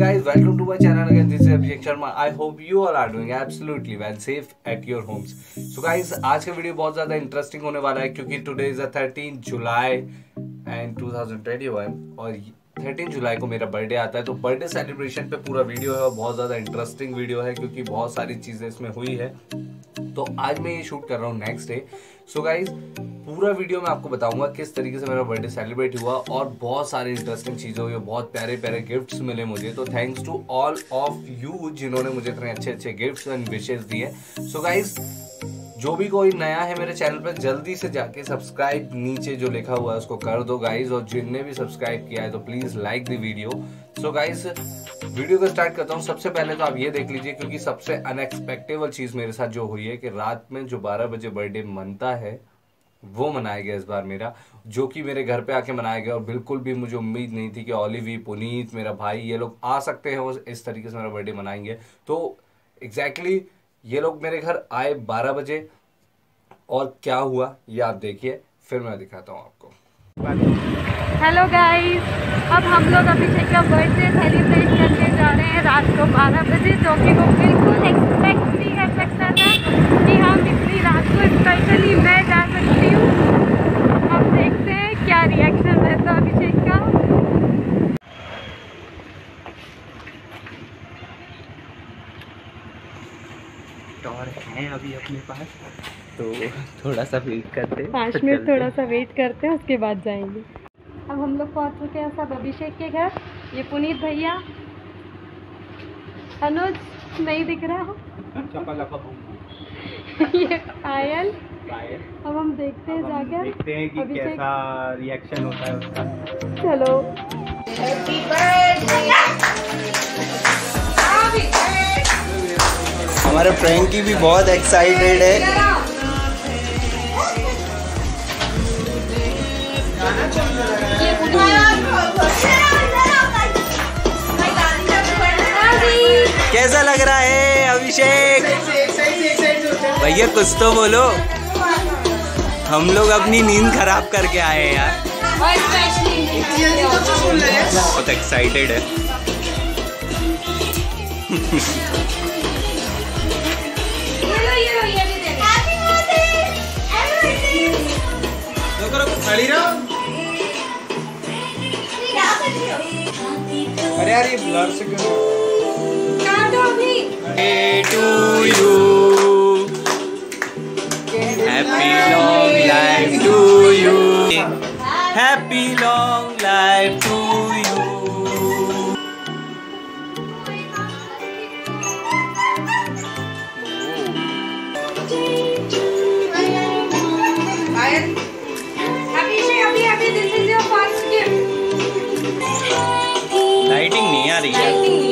guys, welcome to my channel again. This is Abhishek Sharma. I hope you all are doing absolutely well, safe at your homes. So guys, आज का video बहुत ज़्यादा interesting होने वाला है क्योंकि today is 13 July and 2021 और 13 जुलाई को मेरा बर्थडे आता है। तो बर्थडे सेलिब्रेशन पे पूरा वीडियो है और बहुत ज़्यादा इंटरेस्टिंग वीडियो है क्योंकि बहुत सारी चीज़ें इसमें हुई है। तो आज मैं ये शूट कर रहा हूँ नेक्स्ट डे। सो गाइज, पूरा वीडियो में आपको बताऊंगा किस तरीके से मेरा बर्थडे सेलिब्रेट हुआ और बहुत सारी इंटरेस्टिंग चीज़ें हुई, बहुत प्यारे प्यारे गिफ्ट्स मिले मुझे। तो thanks to all of you जिन्होंने मुझे इतने अच्छे अच्छे गिफ्ट्स एंड विशेस दिए। सो गाइज, जो भी कोई नया है मेरे चैनल पर जल्दी से जाके सब्सक्राइब नीचे जो लिखा हुआ है उसको कर दो गाइज, और जिनने भी सब्सक्राइब किया है तो please like the video. So guys, video को स्टार्ट करता हूँ। सबसे पहले तो आप ये देख लीजिए क्योंकि सबसे अनएक्सपेक्टेबल चीज मेरे साथ जो हुई है कि रात में जो 12 बजे बर्थडे मनता है वो मनाया गया इस बार मेरा, जो कि मेरे घर पे आके मनाया गया। और बिल्कुल भी मुझे उम्मीद नहीं थी कि ओलिवी, पुनीत, मेरा भाई, ये लोग आ सकते हैं, वो इस तरीके से मेरा बर्थडे मनाएंगे। तो एग्जैक्टली ये लोग मेरे घर आए 12 बजे और क्या हुआ ये आप देखिए, फिर मैं दिखाता हूँ आपको। हेलो गाइस, अब हम लोग अभिषेक का बर्थडे सेलिब्रेट करने जा रहे हैं रात को 12 बजे, जो कि वो बिल्कुल एक्सपेक्ट नहीं कर सकता था कि हम इतनी रात को स्पेशली मैं जा सकती हूँ। अब देखते हैं क्या रिएक्शन रहता अभिषेक का। और हैं अभी अपने पास, तो थोड़ा सा वेट करते हैं। 5 मिनट थोड़ा सा वेट करते हैं, उसके बाद जाएंगे। अब हम लोग पहुंच चुके हैं सब अभिषेक के घर। ये पुनीत भैया, अनुज नहीं दिख रहा हो, ये पायल। अब हम देखते हैं जाकर, देखते हैं कि कैसा रिएक्शन होता है उसका। चलो। हमारे फ्रेंकी भी बहुत एक्साइटेड है। कैसा लग रहा है अभिषेक? भैया कुछ तो बोलो, हम लोग अपनी नींद खराब करके आए हैं यार। बहुत एक्साइटेड है। अरे यार ये ब्लर से क्यों? To you, happy long life to you, happy long life to you. Lighting नहीं आ रही है।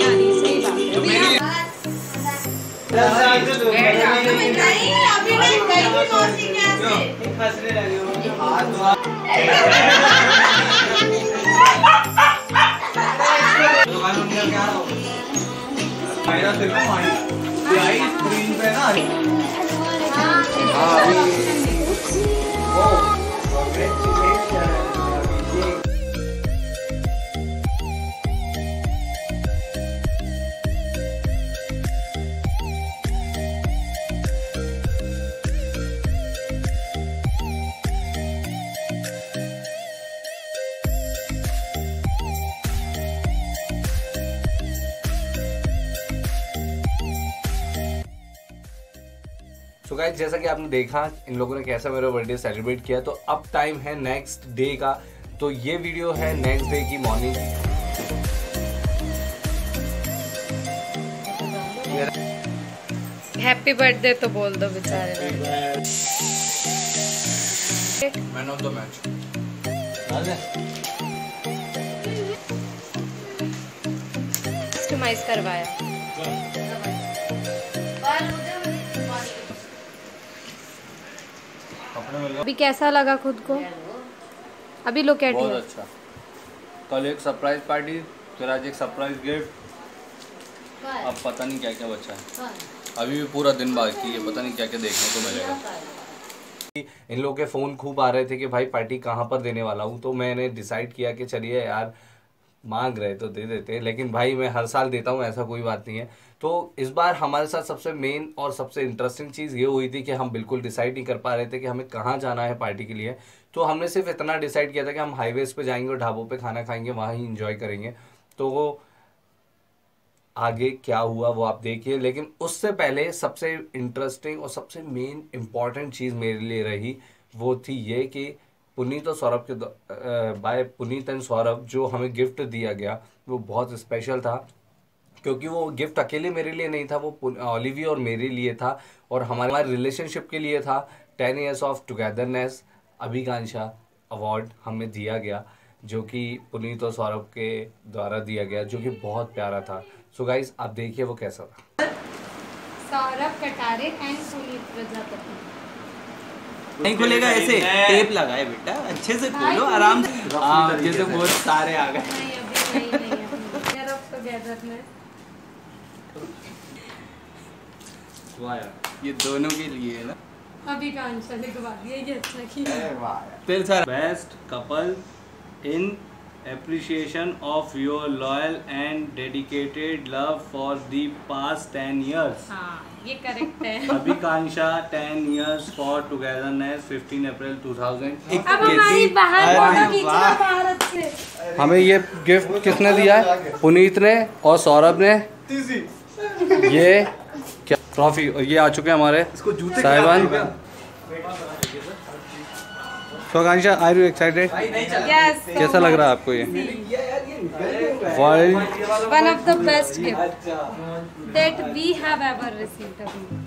तो गाइस, जैसा कि आपने देखा इन लोगों ने कैसा मेरा बर्थडे सेलिब्रेट किया, तो अब टाइम है नेक्स्ट डे का। तो ये वीडियो है नेक्स्ट डे की मॉर्निंग। हैप्पी बर्थडे तो बोल दो बेचारे। Man of the match. Customize करवाया। अभी कैसा लगा खुद को? अभी लोग क्या? बहुत अच्छा। कल एक सरप्राइज पार्टी, फिर आज एक सरप्राइज गिफ्ट, अब पता नहीं क्या क्या बचा है। अभी भी पूरा दिन बाकी है, पता नहीं क्या क्या देखने को मिलेगा। इन लोगों के फ़ोन खूब आ रहे थे कि भाई पार्टी कहाँ पर देने वाला हूँ, तो मैंने डिसाइड किया कि चलिए यार मांग रहे तो दे देते, लेकिन भाई मैं हर साल देता हूँ, ऐसा कोई बात नहीं है। तो इस बार हमारे साथ सबसे मेन और सबसे इंटरेस्टिंग चीज़ ये हुई थी कि हम बिल्कुल डिसाइड नहीं कर पा रहे थे कि हमें कहाँ जाना है पार्टी के लिए। तो हमने सिर्फ इतना डिसाइड किया था कि हम हाईवेज पे जाएंगे और ढाबों पे खाना खाएंगे, वहाँ ही इंजॉय करेंगे। तो वो आगे क्या हुआ वो आप देखिए, लेकिन उससे पहले सबसे इंटरेस्टिंग और सबसे मेन इम्पॉर्टेंट चीज़ मेरे लिए रही वो थी ये कि पुनीत और सौरभ के बाय पुनीत एंड सौरभ जो हमें गिफ्ट दिया गया वो बहुत स्पेशल था, क्योंकि वो गिफ्ट अकेले मेरे लिए नहीं था, वो ओलिविया और मेरे लिए था और हमारे रिलेशनशिप के लिए था। 10 years of togetherness Abhikanksha award हमें दिया गया, जो कि पुनीत और सौरभ के द्वारा दिया गया, जो कि बहुत प्यारा था। सो गाइस आप देखिए वो कैसा था। सौरभ कटारे एंड पुनीत प्रजापति। नहीं खुलेगा, ऐसे टेप लगाए बेटा, अच्छे से खोलो आराम से। जैसे बहुत सारे आ गए। नहीं अभी नहीं यार, ऑफ टुगेदरनेस ये दोनों के लिए है ना। अभिकांक्षा लिखवा दिया, ये अच्छा किया। फिर sir best couple in appreciation of your loyal and dedicated love for the past 10 years. हाँ ये करेक्ट है। अभिकांक्षा 10 years for togetherness 15 April 2000। अब हमारी बाहर फोटो खींचना भारत से। हमें ये गिफ्ट किसने दिया है? पुनीत ने और सौरभ ने। ये क्या ट्रॉफी, ये आ चुके हैं हमारे साहिबान। So Akansha, are you excited? Yes. कैसा लग रहा है आपको ये? World One of the best gift that we have ever received.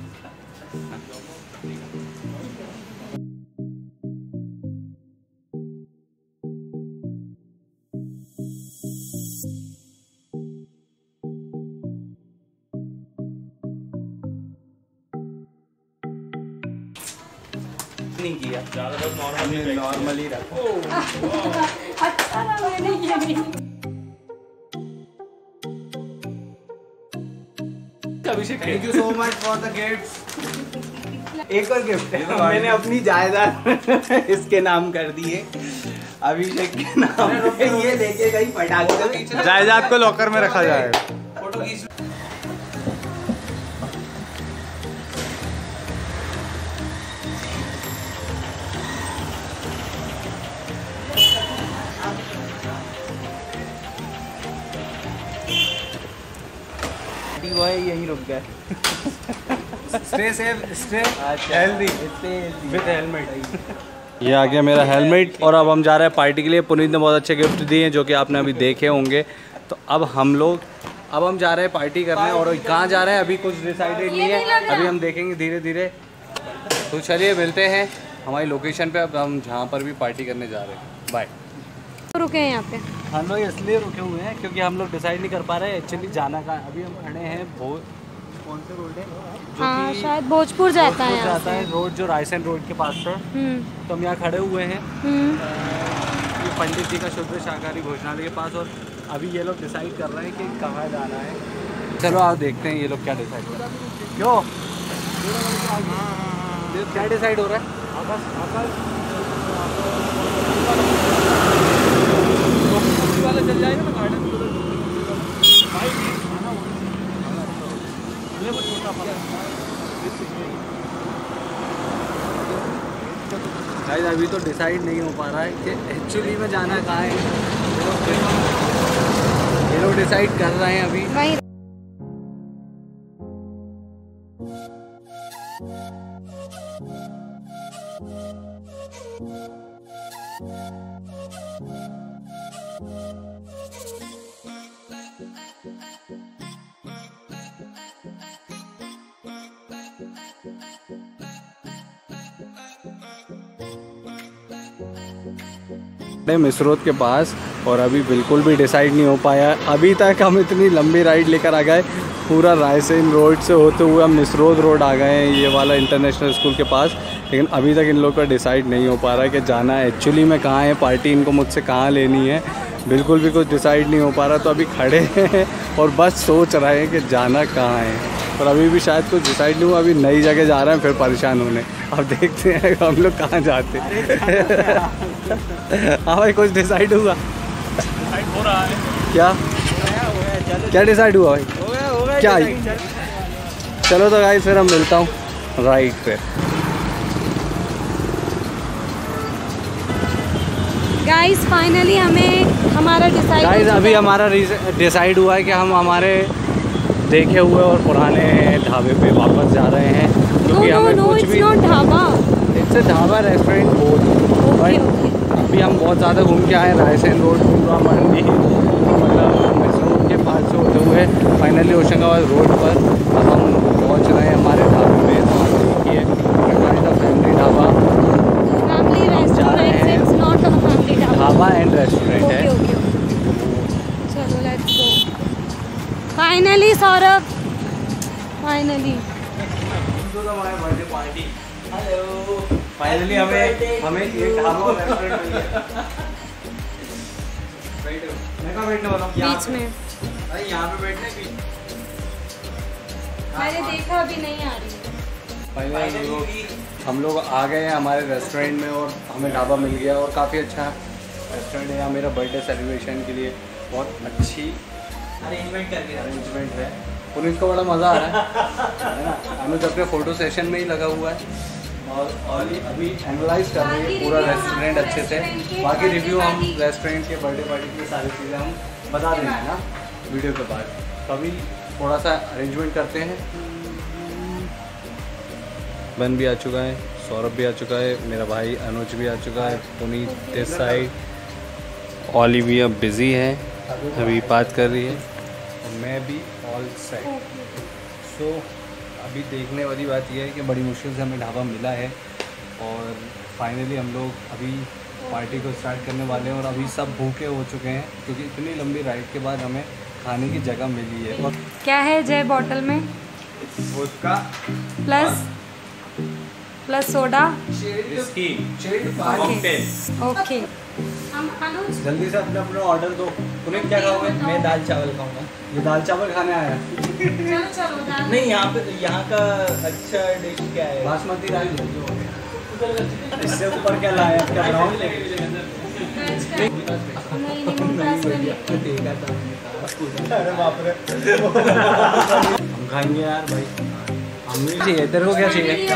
नहीं किया, नॉर्मली रखो। अच्छा ना, मैंने ये नहीं। Thank you so much for the gift. एक और गिफ्ट है, मैंने अपनी जायदाद इसके नाम कर दिए, अभिषेक के नाम पे। ये लेके गई पटाखे, जायदाद को लॉकर में रखा जाएगा। यही रुक गए। Stay safe, stay healthy with helmet। ये आ गया मेरा हेलमेट और अब हम जा रहे हैं पार्टी के लिए। पुनीत ने बहुत अच्छे गिफ्ट दिए हैं जो कि आपने अभी देखे होंगे। तो अब हम जा रहे हैं पार्टी करने, और कहाँ जा रहे हैं अभी कुछ डिसाइडेड नहीं है, अभी हम देखेंगे धीरे धीरे। तो चलिए मिलते हैं हमारी लोकेशन पे, अब हम जहाँ पर भी पार्टी करने जा रहे हैं। बाय। रुके हैं यहाँ पे, हम लोग इसलिए रुके हुए हैं क्योंकि हम लोग डिसाइड नहीं कर पा रहे हैं एक्चुअली जाना कहाँ। अभी हम खड़े हैं कौन से रोड है? हाँ शायद भोजपुर जाता है, जाता है रोड जो रायसेन रोड के पास से। तो हम यहाँ खड़े हुए हैं ये पंडित जी का शुद्ध शाकाहारी भोजनालय के पास, और अभी ये लोग डिसाइड कर रहे हैं कि कहाँ जाना है। चलो आप देखते हैं ये लोग क्या डिसाइड कर रहे हैं। क्यों क्या डिसाइड हो रहा है? वाला चल जाएगा ना गार्डन। गाइस अभी तो डिसाइड नहीं हो पा रहा है कि एक्चुअली में जाना कहाँ है। ये लोग डिसाइड कर रहे हैं अभी। मिसरोद के पास, और अभी बिल्कुल भी डिसाइड नहीं हो पाया। अभी तक हम इतनी लंबी राइड लेकर आ गए, पूरा रायसेन रोड से होते हुए हम मिसरोद रोड आ गए हैं, ये वाला इंटरनेशनल स्कूल के पास। लेकिन अभी तक इन लोग का डिसाइड नहीं हो पा रहा है कि जाना एक्चुअली में कहाँ है, पार्टी इनको मुझसे कहाँ लेनी है, बिल्कुल भी कुछ डिसाइड नहीं हो पा रहा। तो अभी खड़े हैं और बस सोच रहे हैं कि जाना कहाँ है, और अभी भी शायद कुछ डिसाइड नहीं हुआ। अभी नई जगह जा रहे हैं फिर परेशान होने। अब देखते हैं हम लोग कहाँ जाते हैं। हाँ भाई कुछ डिसाइड हुआ? हो रहा है क्या क्या डिसाइड हुआ भाई? हो गया क्या? चलो तो गाइस फिर हम मिलता हूँ राइट पे। गाइस फाइनली हमें हमारा डिसाइड गाइस अभी हमारा डिसाइड हुआ है कि हम हमारे देखे हुए और पुराने ढाबे पे वापस जा रहे हैं, क्योंकि हमें कुछ भी ढाबा, इससे ढाबा रेस्टोरेंट बहुत अभी हम बहुत ज़्यादा घूम के आए रायसेन रोड, पूरा मंडी, मतलब मिस रोड के पास से होते हुए फाइनली होशंगाबाद रोड पर अब हम पहुंच रहे हैं हमारे ढाबे पे। तो आप देखिए family dhaba, dhaba and restaurant है। चलो let's go. Finally Saurabh, finally birthday party. Hello, finally हमें एक ढाबा और रेस्टोरेंट मिल गया। बैठने वाला बीच में, अरे यहाँ पे बैठने की मैंने देखा अभी नहीं आ रही। फाइनली हम लोग आ गए हैं हमारे रेस्टोरेंट में और हमें ढाबा मिल गया और काफ़ी अच्छा रेस्टोरेंट है। यहाँ मेरा बर्थडे सेलिब्रेशन के लिए बहुत अच्छी अरेंजमेंट है। पुनीत को बड़ा मज़ा आ रहा है ना? अनुज अपने फ़ोटो सेशन में ही लगा हुआ है और अभी एनालाइज कर रहे हैं पूरा रेस्टोरेंट अच्छे से। बाकी रिव्यू हम रेस्टोरेंट के बर्थडे पार्टी की सारी चीज़ें हम बता देंगे ना वीडियो के बाद। तो अभी थोड़ा सा अरेंजमेंट करते हैं। बन भी आ चुका है, सौरभ भी आ चुका है, मेरा भाई अनुज भी आ चुका है, पुनीत इस साइड, ऑली भी अब बिज़ी है, अभी बात कर रही है और मैं भी ऑल सेट। सो अभी देखने वाली बात यह है कि बड़ी मुश्किल से हमें ढाबा मिला है और फाइनली हम लोग अभी पार्टी को स्टार्ट करने वाले हैं और अभी सब भूखे हो चुके हैं क्योंकि इतनी लंबी राइड के बाद हमें खाने की जगह मिली है। और क्या है जय बॉटल में? उसका प्लस सोडा। ओके जल्दी से अपने अपने ऑर्डर दो। उन्हें क्या खाओगे? मैं दाल चावल खाऊंगा। ये दाल चावल खाने आया नहीं, यहाँ का अच्छा डिश क्या है? बासमती राइस। इससे ऊपर क्या लाया? क्या ब्राउन? अरे बाप रे, हम खाएंगे यार भाई। हमें चाहिए, तेरे को क्या चाहिए?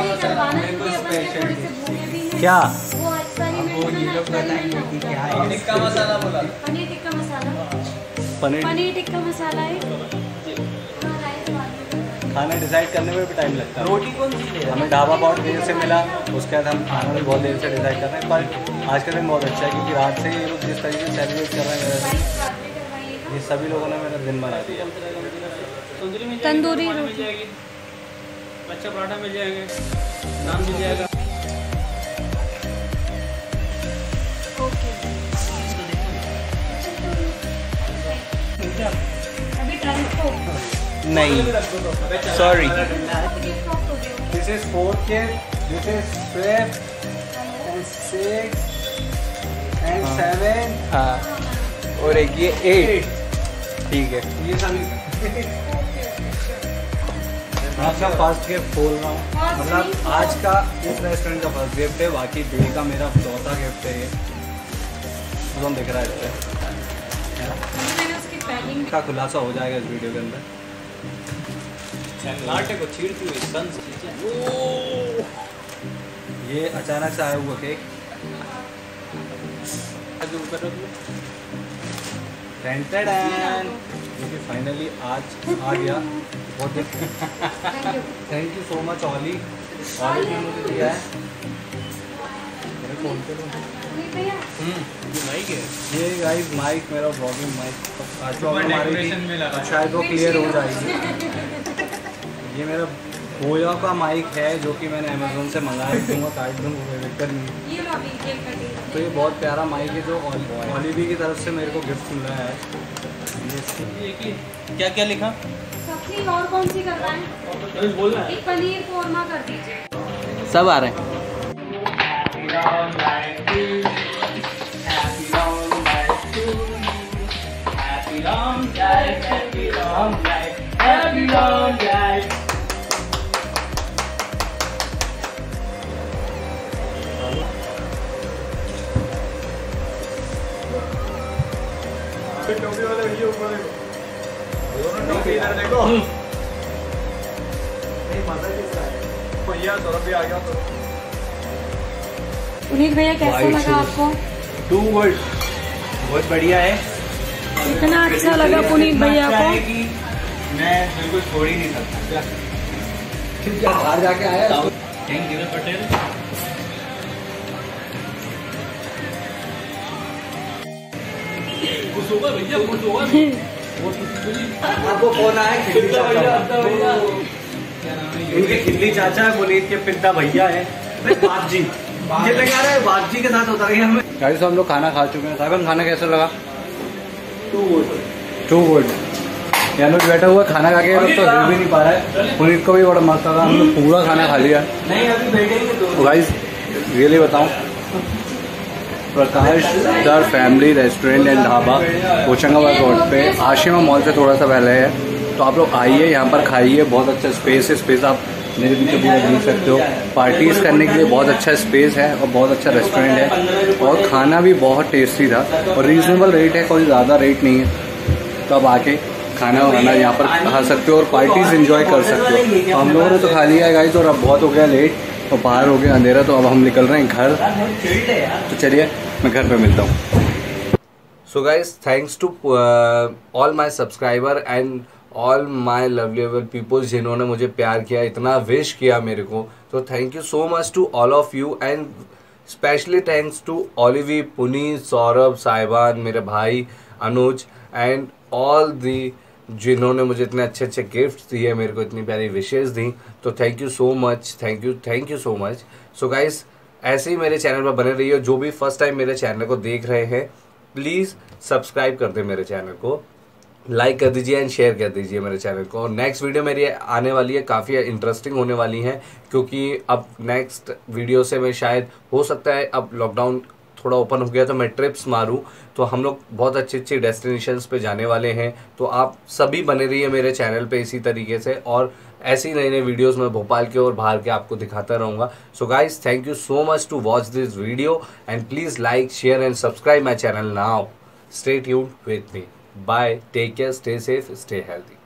क्या? वो ये लोग बताएंगे कि क्या है। टिक्का मसाला बोला। पनीर टिक्का मसाला। पनीर टिक्का मसाला है। खाना डिसाइड करने में भी टाइम लगता है। रोटी कौन सी ले? हमें ढाबा बहुत देर से मिला, उसके बाद हम खाना भी बहुत देर से डिसाइड कर रहे हैं। पर आज का दिन बहुत अच्छा है क्योंकि रात से ये लोग जिस तरीके से सेलिब्रेट कर रहे हैं, ये सभी लोगों ने मेरा दिन बना दिया। तंदूरी रोटी, अच्छा पराठा मिल जाएंगे, नान मिल जाएगा। नहीं, sorry. This is 4th kid, this is 5th and 6th and 7। हाँ, और एक ये 8। ठीक है, ये सभी आपका फर्स्ट गिफ्ट खोल रहा हूँ। मतलब आज का इस रेस्टोरेंट का फर्स्ट गिफ्ट है, बाकी डे का मेरा चौथा गिफ्ट है। ये तो दिख रहा है इसका खुलासा हो जाएगा इस वीडियो के अंदर। को छीड़ती हुई सन ये अचानक से आया हुआ केक। क्योंकि फाइनली आज आ गया। बहुत thank you so much Olly ने मुझे दिया है। ये गाइस माइक, मेरा ब्लॉगिंग माइक आज तो शायद वो क्लियर हो जाएगी। ये मेरा बोया का माइक है जो कि मैंने अमेज़ोन से मंगाया, दूँगा काट दूँगा वेक्टर नहीं। तो ये बहुत प्यारा माइक है जो ऑलिवी की तरफ से मेरे को गिफ्ट मिला है। क्या क्या लिखा? सब्जी और कौन सी कर रहा है? बोलना है। एक पनीर कोरमा कर दीजिए। सब आ रहे हैं। पुनीत भैया कैसा लगा आपको? टू गुड, बहुत बढ़िया है। इतना अच्छा लगा पुनीत भैया को, मैं बिल्कुल छोड़ ही नहीं सकता। बाहर जाके आया थैंक यू पटेल। कुछ होगा भैया, कुछ होगा। आपको कौन आया? खिल्ली चाचा, इनके खिल्ली चाचा है, पुनीत के पिता भैया है। बाप जी ये लगा रहा है, बाप जी के साथ उतर गए हमें। गाइस हम लोग खाना खा चुके हैं। साहब खाना कैसा लगा? To good. यानुज बैठा हुआ खाना खा के तो हिल भी नहीं पा रहा है। पुनीत को भी बड़ा मस्त लगा, हम लोग पूरा खाना खा लिया। नहीं अभी बैठेंगे तो गाइस रियली बताऊं, प्रकाश दर family restaurant and dhaba Hoshangabad road पे आशिमा मॉल से थोड़ा सा पहले है। तो आप लोग आइए, यहाँ पर खाइए। बहुत अच्छा स्पेस है। स्पेस आप मेरे पीछे पूरा देख सकते हो। पार्टीज करने के लिए बहुत अच्छा स्पेस है और बहुत अच्छा रेस्टोरेंट है। और खाना भी बहुत टेस्टी था और रीजनेबल रेट है, कोई ज़्यादा रेट नहीं है। तो आप आके खाना वाना यहाँ पर खा सकते हो और पार्टीज एंजॉय कर सकते हो। तो हम लोगों ने तो खा लिया है गाइस और अब बहुत हो गया लेट और बाहर हो गया अंधेरा। तो अब हम निकल रहे हैं घर। तो चलिए मैं घर पे मिलता हूँ। So guys, thanks to all my subscriber and all my lovely people जिन्होंने मुझे प्यार किया, इतना विश किया मेरे को। तो thank you so much to all of you and specially thanks to Olivia, Puneet, Saurabh, साहिबान, मेरे भाई अनुज एंड ऑल दी जिन्होंने मुझे इतने अच्छे अच्छे गिफ्ट दिए, मेरे को इतनी प्यारी विशेस दी। तो thank you so much, thank you so much. So guys ऐसे ही मेरे चैनल पर बने रहिए। जो भी फर्स्ट टाइम मेरे चैनल को देख रहे हैं प्लीज़ सब्सक्राइब कर दे मेरे चैनल को, लाइक कर दीजिए एंड शेयर कर दीजिए मेरे चैनल को। और नेक्स्ट वीडियो मेरी आने वाली है, काफ़ी इंटरेस्टिंग होने वाली है क्योंकि अब नेक्स्ट वीडियो से मैं शायद हो सकता है अब लॉकडाउन थोड़ा ओपन हो गया तो मैं ट्रिप्स मारूं। तो हम लोग बहुत अच्छी अच्छी डेस्टिनेशंस पे जाने वाले हैं। तो आप सभी बने रहिए मेरे चैनल पे इसी तरीके से और ऐसी नई नई वीडियोस मैं भोपाल के और बाहर के आपको दिखाता रहूँगा। So guys thank you so much to watch this video and please like, share and subscribe my channel now. Stay tuned with me. Bye, take care, stay safe, stay healthy.